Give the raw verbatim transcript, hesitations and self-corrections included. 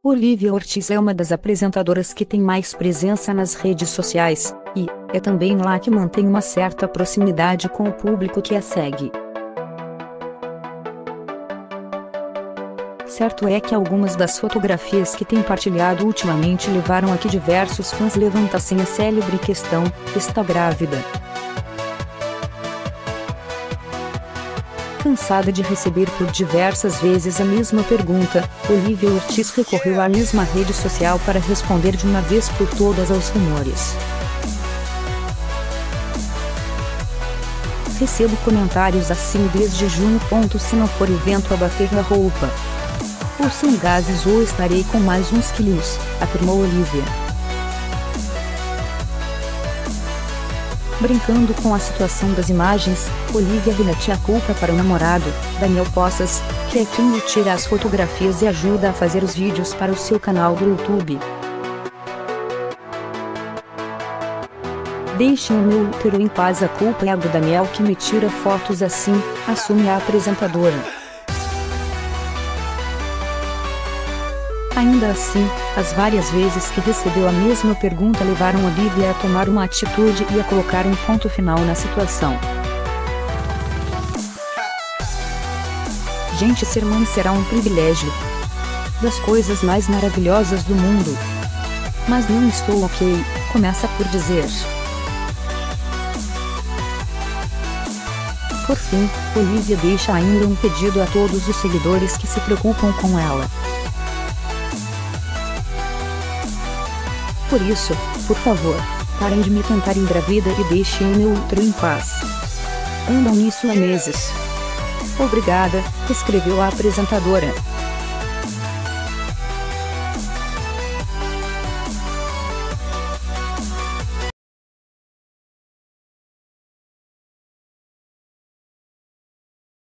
Olivia Ortiz é uma das apresentadoras que tem mais presença nas redes sociais, e é também lá que mantém uma certa proximidade com o público que a segue. Certo é que algumas das fotografias que tem partilhado ultimamente levaram a que diversos fãs levantassem a célebre questão: está grávida? Cansada de receber por diversas vezes a mesma pergunta, Olivia Ortiz recorreu à mesma rede social para responder de uma vez por todas aos rumores. Recebo comentários assim desde junho. Se não for evento a bater na roupa, ou são gases ou estarei com mais uns quilos, afirmou Olivia. Brincando com a situação das imagens, Olivia remete a culpa para o namorado, Daniel Poças, que é quem lhe tira as fotografias e ajuda a fazer os vídeos para o seu canal do YouTube. Deixem o meu útero em paz, a culpa é a do Daniel que me tira fotos assim, assume a apresentadora. Ainda assim, as várias vezes que recebeu a mesma pergunta levaram Olivia a tomar uma atitude e a colocar um ponto final na situação. Gente, ser mãe será um privilégio. Das coisas mais maravilhosas do mundo. Mas não estou ok, começa por dizer. Por fim, Olivia deixa ainda um pedido a todos os seguidores que se preocupam com ela. Por isso, por favor, parem de me tentar engravida e deixem o meu útero em paz. Andam nisso há meses. Obrigada, escreveu a apresentadora.